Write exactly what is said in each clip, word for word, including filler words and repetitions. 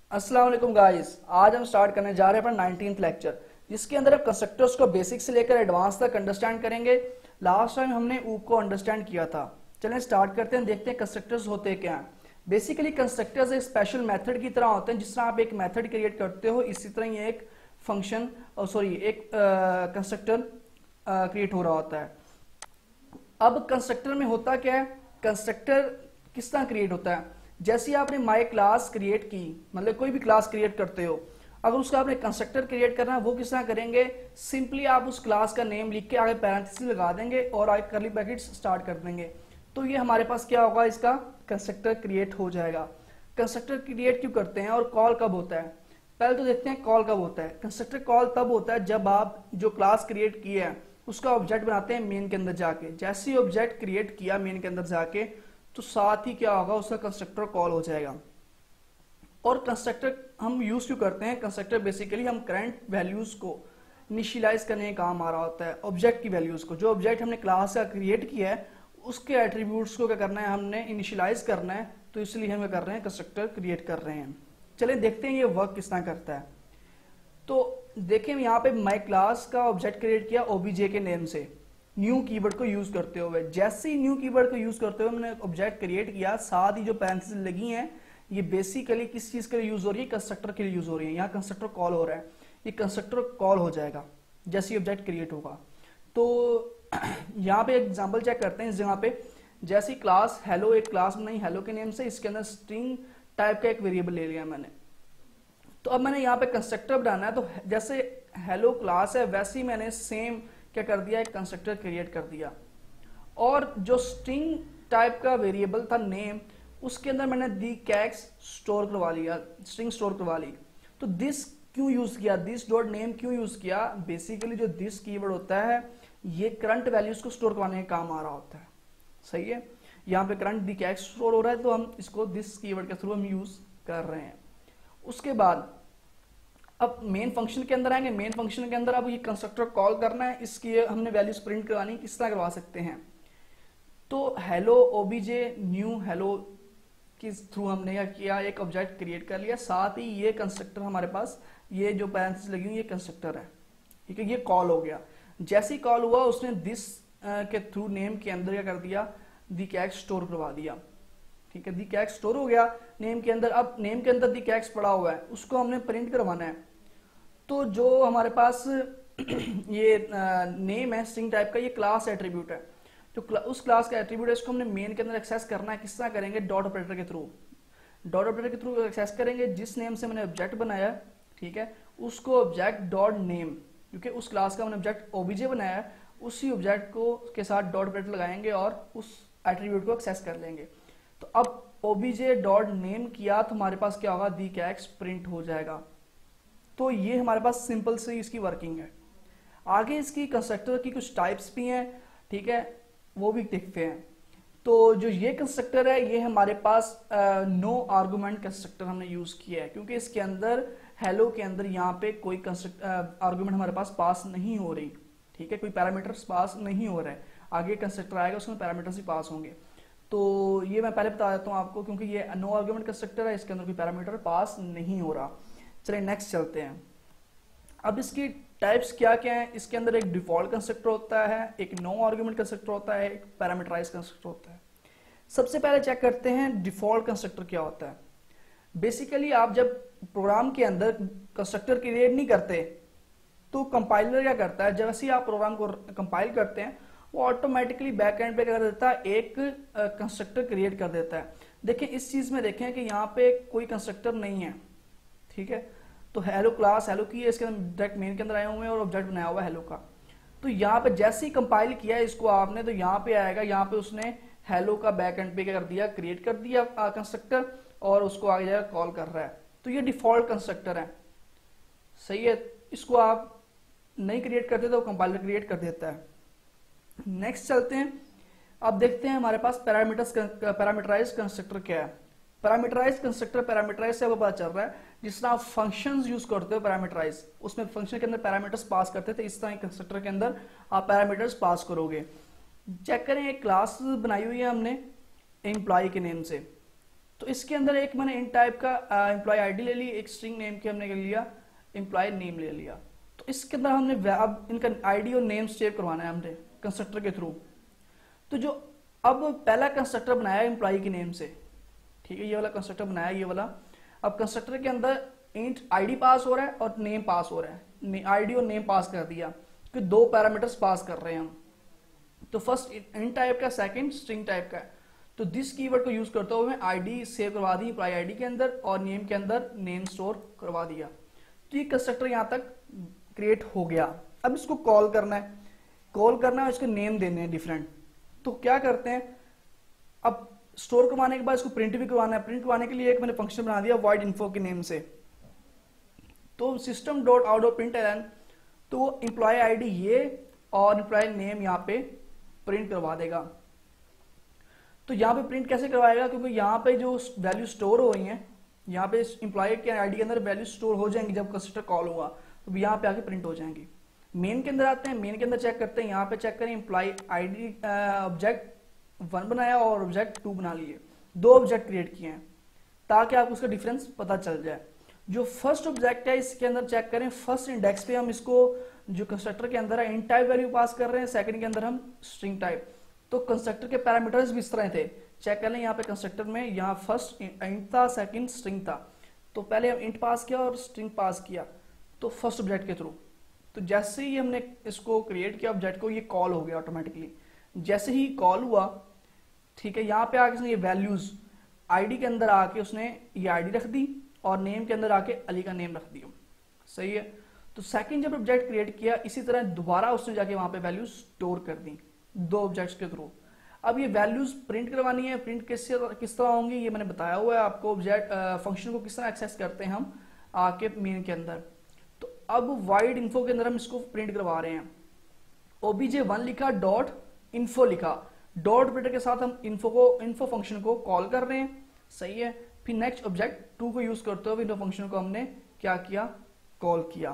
अस्सलाम वालेकुम गाइस। आज हम स्टार्ट करने जा रहे हैं अपना नाइनटीन्थ लेक्चर, जिसके अंदर अब कंस्ट्रक्टर्स को बेसिक से लेकर एडवांस तक अंडरस्टैंड करेंगे। लास्ट टाइम हमने ऊप को अंडरस्टैंड किया था। चलें स्टार्ट करते हैं, देखते हैं कंस्ट्रक्टर्स होते क्या हैं। बेसिकली कंस्ट्रक्टर्स एक स्पेशल मेथड की तरह होते हैं। जिस तरह आप एक मेथड क्रिएट करते हो, इसी तरह ये एक फंक्शन सॉरी एक कंस्ट्रक्टर क्रिएट हो रहा होता है। अब कंस्ट्रक्टर में होता क्या है, कंस्ट्रक्टर किस तरह क्रिएट होता है। जैसे आपने माई क्लास क्रिएट की, मतलब कोई भी क्लास क्रिएट करते हो, अगर उसका आपने कंस्ट्रक्टर क्रिएट करना है, वो किस तरह करेंगे। सिंपली आप उस क्लास का नेम लिख के आगे पैरेंथेसिस लगा देंगे और आगे कर्ली ब्रैकेट्स स्टार्ट कर देंगे, तो ये हमारे पास क्या होगा, इसका कंस्ट्रक्टर क्रिएट हो जाएगा। कंस्ट्रक्टर क्रिएट क्यों करते हैं और कॉल कब होता है, पहले तो देखते हैं कॉल कब होता है। कंस्ट्रक्टर कॉल तब होता है जब आप जो क्लास क्रिएट किया है उसका ऑब्जेक्ट बनाते हैं मेन के अंदर जाके। जैसे ही ऑब्जेक्ट क्रिएट किया मेन के अंदर जाके, तो साथ ही क्या होगा, उसका कंस्ट्रक्टर कॉल हो जाएगा। और कंस्ट्रक्टर हम यूज क्यों करते हैं, कंस्ट्रक्टर बेसिकली हम करंट वैल्यूज को इनिशियलाइज करने का काम आ रहा होता है। ऑब्जेक्ट की वैल्यूज को, जो ऑब्जेक्ट हमने क्लास का क्रिएट किया है उसके एट्रीब्यूट्स को क्या करना है, हमने इनिशियलाइज करना है, तो इसलिए हम क्या कर रहे हैं, कंस्ट्रक्टर क्रिएट कर रहे हैं। चलिए देखते हैं ये वर्क किस तरह करता है। तो देखें यहाँ पे माई क्लास का ऑब्जेक्ट क्रिएट किया ओबीजे के नेम से, न्यू कीवर्ड को यूज करते हुए। जैसे ही न्यू कीवर्ड को यूज करते हुए मैंने ऑब्जेक्ट क्रिएट किया, साथ ही जो पैरेंथेसिस लगी हैं ये बेसिकली किस चीज के लिए यूज हो रही है, कंस्ट्रक्टर के लिए यूज हो रही है। यहाँ कंस्ट्रक्टर कॉल हो रहा है, ये कंस्ट्रक्टर कॉल हो जाएगा जैसे ही ऑब्जेक्ट क्रिएट होगा। तो यहाँ पे एग्जाम्पल चेक करते हैं। इस जगह पे जैसी क्लास हेलो, एक क्लास बनाई हेलो के नेम से, इसके अंदर स्ट्रिंग टाइप का एक वेरिएबल ले लिया मैंने। तो अब मैंने यहाँ पे कंस्ट्रक्टर बनाना है, तो जैसे हेलो क्लास है वैसे ही मैंने सेम क्या कर दिया, एक कंस्ट्रक्टर क्रिएट कर दिया। और जो स्ट्रिंग टाइप का वेरिएबल था नेम, उसके अंदर मैंने दी कैक्स स्टोर करवा लिया, स्ट्रिंग स्टोर करवा ली। तो दिस क्यों यूज किया, दिस डॉट नेम क्यों यूज किया, बेसिकली जो दिस कीवर्ड होता है ये करंट वैल्यूज को स्टोर करवाने का काम आ रहा होता है। सही है, यहाँ पे करंट दी कैक्स स्टोर हो रहा है, तो हम इसको दिस कीवर्ड के थ्रू हम यूज कर रहे हैं। उसके बाद अब मेन फंक्शन के अंदर आएंगे। मेन फंक्शन के अंदर अब ये कंस्ट्रक्टर कॉल करना है, इसकी हमने वैल्यूज प्रिंट करवानी, किस तरह करवा सकते हैं। तो हेलो ओबीजे न्यू हेलो के थ्रू हमने क्या किया, एक ऑब्जेक्ट क्रिएट कर लिया, साथ ही ये कंस्ट्रक्टर हमारे पास, ये जो पैरेंथेसिस लगी हुई ये कंस्ट्रक्टर है, ठीक है, ये कॉल हो गया। जैसे ही कॉल हुआ उसने दिस के थ्रू नेम के अंदर क्या कर दिया, दी कैक्स स्टोर करवा दिया, ठीक है, दी कैक्स स्टोर हो गया नेम के अंदर। अब नेम के अंदर दी कैक्स पड़ा हुआ है, उसको हमने प्रिंट करवाना है। तो जो हमारे पास ये नेम है स्ट्रिंग टाइप का, ये क्लास एट्रीब्यूट है, जो क्ला, उस क्लास का एट्रीब्यूट है, इसको हमने मेन के अंदर एक्सेस करना है। किस तरह करेंगे, डॉट ऑपरेटर के थ्रू। डॉट ऑपरेटर के थ्रू एक्सेस करेंगे। जिस नेम से मैंने ऑब्जेक्ट बनाया, ठीक है, उसको ऑब्जेक्ट डॉट नेम, क्योंकि उस क्लास का मैंने ऑब्जेक्ट ओबीजे बनाया है, उसी ऑब्जेक्ट को के साथ डॉट ऑपरेटर लगाएंगे और उस एट्रीब्यूट को एक्सेस कर लेंगे। तो अब ओबीजे डॉट नेम किया तो हमारे पास क्या होगा, दी कैक्स प्रिंट हो जाएगा। तो ये हमारे पास सिंपल से इसकी वर्किंग है। आगे इसकी कंस्ट्रक्टर की कुछ टाइप्स भी हैं, ठीक है, वो भी देखते हैं। तो जो ये कंस्ट्रक्टर है ये हमारे पास नो आर्गुमेंट कंस्ट्रक्टर हमने यूज किया है, क्योंकि इसके अंदर हेलो के अंदर यहाँ पे कोई आर्गुमेंट हमारे पास पास नहीं हो रही, ठीक है, कोई पैरामीटर्स पास नहीं हो रहे। आगे कंस्ट्रक्टर आएगा उसमें पैरामीटर्स ही पास होंगे। तो ये मैं पहले बता देता हूँ आपको, क्योंकि ये नो आर्गुमेंट कंस्ट्रक्टर है, इसके अंदर कोई पैरामीटर पास नहीं हो रहा। चलिए नेक्स्ट चलते हैं। अब इसकी टाइप्स क्या क्या है, इसके अंदर एक डिफॉल्ट कंस्ट्रक्टर होता है, एक नो आर्गुमेंट कंस्ट्रक्टर होता है, एक पैरामीटराइज कंस्ट्रक्टर होता है। सबसे पहले चेक करते हैं डिफॉल्ट कंस्ट्रक्टर क्या होता है। बेसिकली आप जब प्रोग्राम के अंदर कंस्ट्रक्टर क्रिएट नहीं करते तो कंपाइलर क्या करता है, जैसे ही आप प्रोग्राम को कंपाइल करते हैं वो ऑटोमेटिकली बैक एंड पे क्या कर देता है, एक कंस्ट्रक्टर क्रिएट कर देता है। देखिए इस चीज में देखें कि यहाँ पे कोई कंस्ट्रक्टर नहीं है, ठीक है, तो हेलो क्लास हेलो की है, इसके अंदर डायरेक्ट मेन के अंदर आए हुए हैं और ऑब्जेक्ट बनाया हुआ है हेलो का। तो यहाँ पे जैसे ही कंपाइल किया इसको आपने, तो यहाँ पे आएगा, यहाँ पे उसने हेलो का बैक एंड पे क्या कर दिया, क्रिएट कर दिया कंस्ट्रक्टर, और उसको आगे जाकर कॉल कर रहा है। तो ये डिफॉल्ट कंस्ट्रक्टर है, सही है। इसको आप नहीं क्रिएट करते तो कंपाइलर क्रिएट कर देता है। नेक्स्ट चलते हैं। अब देखते हैं हमारे पास पैरामीटर्स पैरामीटराइज कंस्ट्रक्टर क्या है। पैरामीटराइज कंस्ट्रक्टर, पैरामीटराइज से अब पता चल रहा है जिस तरह आप फंक्शंस यूज करते हो पैरामीटराइज, उसमें फंक्शन के अंदर पैरामीटर्स पास करते थे, इस तरह कंस्ट्रक्टर के अंदर आप पैरामीटर्स पास करोगे। चेक करें, एक क्लास बनाई हुई है हमने एम्प्लॉय के नेम से, तो इसके अंदर एक मैंने इन टाइप का एम्प्लॉय आईडी ले ली, एक स्ट्रिंग नेम के हमने ले लिया, एम्प्लॉय नेम ले लिया। तो इसके अंदर हमने अब इनका आईडी और नेम सेव करवाना है हमने कंस्ट्रक्टर के थ्रू। तो जो अब पहला कंस्ट्रक्टर बनाया एम्प्लॉय के नेम से, ठीक है, ये वाला कंस्ट्रक्टर बनाया ये वाला। अब कंस्ट्रक्टर के अंदर इंट आईडी पास हो रहा है और नेम पास हो रहा है, आईडी और नेम पास कर दिया कि दो पैरामीटर्स पास कर रहे हैं हम। तो फर्स्ट इंट टाइप का, सेकंड स्ट्रिंग टाइप का। तो दिस कीवर्ड को यूज करते हुए आईडी सेव करवा दी एम्प्लॉय आईडी के अंदर और नेम के अंदर नेम स्टोर करवा दिया। तो ये कंस्ट्रक्टर यहां तक क्रिएट हो गया। अब इसको कॉल करना है, कॉल करना है, इसको नेम देने हैं डिफरेंट। तो क्या करते हैं, अब स्टोर करवाने के बाद इसको प्रिंट भी करवाना है। प्रिंट करवाने के लिए एक मैंने फंक्शन बना दिया void info के नेम से। तो system dot out of println, तो एम्प्लॉय आईडी ये और एम्प्लॉय नेम यहाँ पे प्रिंट करवा देगा। तो यहाँ पे प्रिंट कैसे करवाएगा, क्योंकि यहाँ पे जो वैल्यू स्टोर हो रही है, यहाँ पे एम्प्लॉय के आईडी के अंदर वैल्यू स्टोर हो जाएंगी जब कंस्ट्रक्टर कॉल हुआ, तो यहाँ पे आके प्रिंट हो जाएंगी। मेन के अंदर आते हैं, मेन के अंदर चेक करते हैं, यहाँ पे चेक करें एम्प्लॉय आईडी ऑब्जेक्ट वन बनाया और ऑब्जेक्ट टू बना लिए, दो ऑब्जेक्ट क्रिएट किए हैं ताकि आपको उसका डिफरेंस पता चल जाए। जो फर्स्ट ऑब्जेक्ट है इसके अंदर चेक करें, फर्स्ट इंडेक्स पे हम इसको जो कंस्ट्रक्टर के अंदर है इंट टाइप वैल्यू पास कर रहे हैं, सेकंड के अंदर हम स्ट्रिंग टाइप। तो कंस्ट्रक्टर के पैरामीटर्स भी इस तरह थे, चेक कर लें। यहाँ पे कंस्ट्रक्टर में यहाँ फर्स्ट इंट था, सेकंड स्ट्रिंग था। तो पहले हम इंट पास किया और स्ट्रिंग पास किया, तो फर्स्ट ऑब्जेक्ट के थ्रू। तो जैसे ही हमने इसको क्रिएट किया ऑब्जेक्ट को, ये कॉल हो गया ऑटोमेटिकली। जैसे ही कॉल हुआ, ठीक है, यहाँ पे आके उसने ये वैल्यूज आईडी के अंदर आके उसने ये आईडी रख दी और नेम के अंदर आके अली का नेम रख दिया। सही है। तो सेकंड जब ऑब्जेक्ट क्रिएट किया, इसी तरह दोबारा उसने जाके वहां पे वैल्यूज स्टोर कर दी दो ऑब्जेक्ट्स के थ्रू। अब ये वैल्यूज प्रिंट करवानी है, प्रिंट किस किस तरह होंगी ये मैंने बताया हुआ है आपको। ऑब्जेक्ट फंक्शन को किस तरह एक्सेस करते हैं हम आके मेन के अंदर। तो अब वाइड इन्फो के अंदर हम इसको प्रिंट करवा रहे हैं। ओबीजे वन लिखा, डॉट इन्फो लिखा, डॉट ऑपरेटर के साथ हम इन्फो को इन्फो फंक्शन को कॉल कर रहे हैं। सही है। फिर नेक्स्ट ऑब्जेक्ट टू को यूज करते हुए इन्फो फंक्शन को हमने क्या किया, कॉल किया।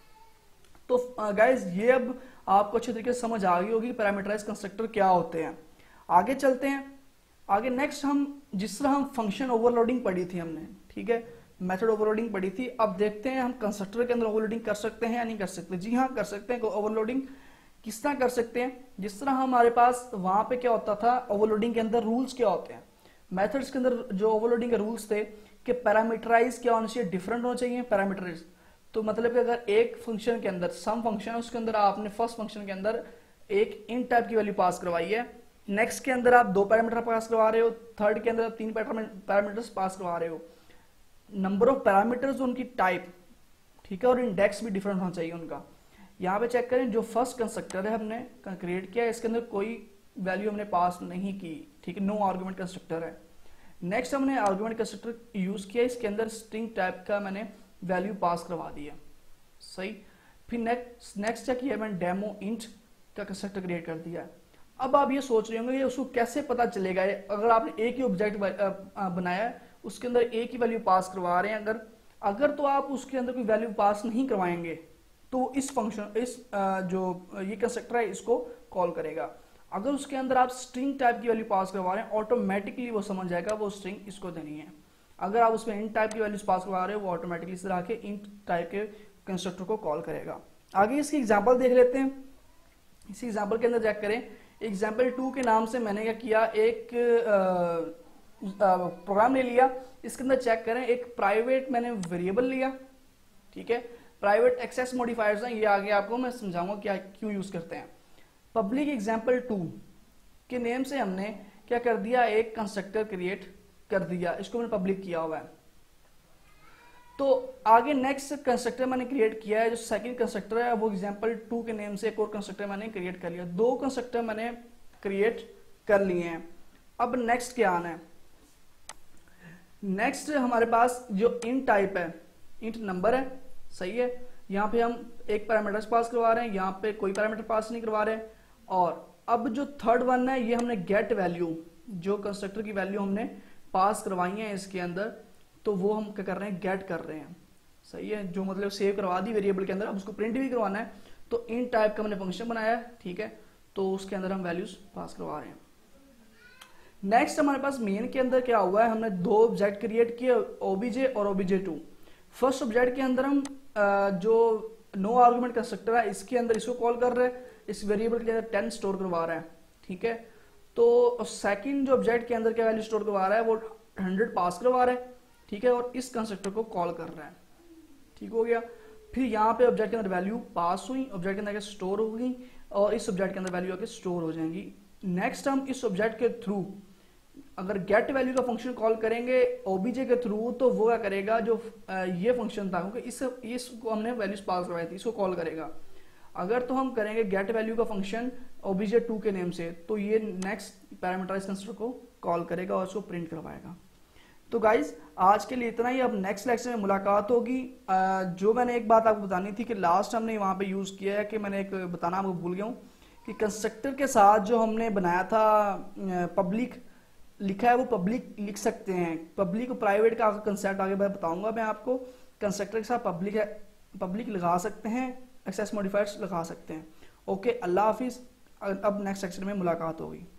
तो गाइज ये अब आपको अच्छे तरीके से समझ आ गई होगी पैरामीटराइज कंस्ट्रक्टर क्या होते हैं। आगे चलते हैं। आगे नेक्स्ट हम जिस तरह हम फंक्शन ओवरलोडिंग पढ़ी थी हमने, ठीक है, मेथड ओवरलोडिंग पढ़ी थी। अब देखते हैं हम कंस्ट्रक्टर के अंदर ओवरलोडिंग कर सकते हैं या नहीं कर सकते। जी हाँ, कर सकते हैं। ओवरलोडिंग किस तरह कर सकते हैं, जिस तरह हमारे पास वहां पे क्या होता था, ओवरलोडिंग के अंदर रूल्स क्या होते हैं। मेथड्स के अंदर जो ओवरलोडिंग के रूल्स थे कि पैरामीटराइज क्या होना चाहिए, डिफरेंट होना चाहिए पैरामीटराइज। तो मतलब कि अगर एक फंक्शन के अंदर सम फंक्शन है, उसके अंदर आपने फर्स्ट फंक्शन के अंदर एक इन टाइप की वैल्यू पास करवाई है, नेक्स्ट के अंदर आप दो पैरामीटर पास करवा रहे हो, थर्ड के अंदर आप तीन पैरामीटर्स पास करवा रहे हो, नंबर ऑफ पैरामीटर्स उनकी टाइप, ठीक है, और इंडेक्स भी डिफरेंट होना चाहिए उनका। यहाँ पे चेक करें, जो फर्स्ट कंस्ट्रक्टर है हमने क्रिएट किया, इसके अंदर कोई वैल्यू हमने पास नहीं की, ठीक है, नो आर्गुमेंट कंस्ट्रक्टर है। नेक्स्ट हमने आर्गुमेंट कंस्ट्रक्टर यूज किया, इसके अंदर स्ट्रिंग टाइप का मैंने वैल्यू पास करवा दिया। सही। फिर नेक्स्ट नेक्स्ट क्या किया, मैंने डेमो इंट का कंस्ट्रक्टर क्रिएट कर दिया। अब आप ये सोच रहे होंगे उसको कैसे पता चलेगा, अगर आपने एक ही ऑब्जेक्ट बनाया है उसके अंदर एक ही वैल्यू पास करवा रहे हैं, अगर अगर तो आप उसके अंदर कोई वैल्यू पास नहीं करवाएंगे तो इस फंक्शन इस जो ये कंस्ट्रक्टर है इसको कॉल करेगा। अगर उसके अंदर आप स्ट्रिंग टाइप की वैल्यू पास करवा रहे हैं, ऑटोमेटिकली वो समझ जाएगा वो स्ट्रिंग इसको देनी है। अगर आप उसमें इंट टाइप की वैल्यूज पास करवा रहे हो, वो ऑटोमेटिकली इस तरह के इंट टाइप के कंस्ट्रक्टर को कॉल करेगा। आगे इसकी एग्जांपल देख लेते हैं। इसी एग्जांपल के अंदर चेक करें, एग्जांपल टू के नाम से मैंने क्या किया, एक प्रोग्राम ले लिया। इसके अंदर चेक करें, एक प्राइवेट मैंने वेरिएबल लिया, ठीक है, प्राइवेट एक्सेस मॉडिफायर्स हैं, ये आगे आपको मैं समझाऊंगा क्या क्यों यूज करते हैं। पब्लिक एग्जांपल टू के नेम से हमने क्या कर दिया, एक कंस्ट्रक्टर क्रिएट कर दिया, इसको मैंने पब्लिक किया हुआ है। तो आगे नेक्स्ट कंस्ट्रक्टर मैंने क्रिएट किया है, जो सेकंड कंस्ट्रक्टर है वो एग्जांपल टू के नेम से एक और कंस्ट्रक्टर मैंने क्रिएट कर लिया। दो कंस्ट्रक्टर मैंने क्रिएट कर लिए हैं। अब नेक्स्ट क्या आना है, नेक्स्ट हमारे पास जो इंट टाइप है, इंट नंबर है। सही है। यहाँ पे हम एक पैरामीटर पास करवा रहे हैं, यहाँ पे कोई पैरामीटर पास नहीं करवा रहे हैं। और अब जो थर्ड वन है, ये हमने गेट वैल्यू, जो कंस्ट्रक्टर की वैल्यू हमने पास करवाई है इसके अंदर, तो वो हम क्या कर रहे हैं, गेट कर रहे हैं। सही है। जो मतलब सेव करवा दी वेरिएबल के अंदर, अब उसको प्रिंट भी करवाना है, तो इन टाइप का हमने फंक्शन बनाया है, ठीक है, तो उसके अंदर हम वैल्यूज पास करवा रहे हैं। नेक्स्ट हमारे पास मेन के अंदर क्या हुआ है, हमने दो ऑब्जेक्ट क्रिएट किए, ओबीजे और ओबीजे टू। फर्स्ट ऑब्जेक्ट के अंदर हम आ, जो नो आर्गुमेंट कंस्ट्रक्टर है इसके अंदर इसको कॉल कर रहे हैं, इस वेरिएबल के अंदर टेन स्टोर करवा रहा है, ठीक है। तो सेकंड जो ऑब्जेक्ट के अंदर क्या वैल्यू स्टोर करवा रहा है वो हंड्रेड पास करवा रहा है, ठीक है, और इस कंस्ट्रक्टर को कॉल कर रहा है, ठीक हो गया। फिर यहाँ पे ऑब्जेक्ट के अंदर वैल्यू पास हुई, ऑब्जेक्ट के अंदर स्टोर हो गई और इस ऑब्जेक्ट के अंदर वैल्यू आके स्टोर हो जाएंगी। नेक्स्ट हम इस ऑब्जेक्ट के थ्रू अगर गेट वैल्यू का फंक्शन कॉल करेंगे ओबीजे के थ्रू, तो वो क्या करेगा, जो ये फंक्शन था क्योंकि इस इसको हमने वैल्यूज पास करवाई थी, इसको कॉल करेगा। अगर तो हम करेंगे गेट वैल्यू का फंक्शन ओबीजे टू के नेम से, तो ये नेक्स्ट पैरामीटराइज कंस्ट्रक्टर को कॉल करेगा और उसको प्रिंट करवाएगा। तो गाइज आज के लिए इतना ही, अब नेक्स्ट लेक्चर में मुलाकात होगी। जो मैंने एक बात आपको बतानी थी कि लास्ट हमने वहाँ पे यूज़ किया है कि मैंने एक बताना आपको भूल गया हूँ कि कंस्ट्रक्टर के साथ जो हमने बनाया था पब्लिक लिखा है वो पब्लिक लिख सकते हैं। पब्लिक और प्राइवेट का कंसेप्ट आगे मैं बताऊंगा मैं आपको। कंस्ट्रक्टर के साथ पब्लिक है पब्लिक लगा सकते हैं, एक्सेस मॉडिफायर्स लगा सकते हैं। ओके, अल्लाह हाफिज़। अब नेक्स्ट सेक्शन में मुलाकात होगी।